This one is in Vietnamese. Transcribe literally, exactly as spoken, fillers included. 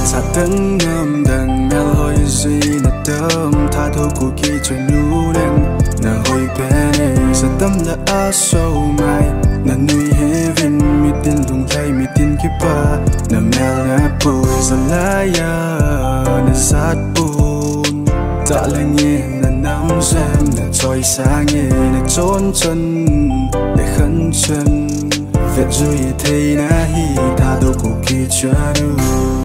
sa tưng ngâm đằng mel hoi gì na tâm tha thu cu ki cho nu nen na hoi pe sa tâm la a so mai na nui heaven mi tin lung lai mi tin ki pa na mel na pu sa la ya na sat bun ta la nghe na nam xem na choi sa nghe na trốn chân để khấn chân việc duy thấy na hi ta đâu có kỳ cha đâu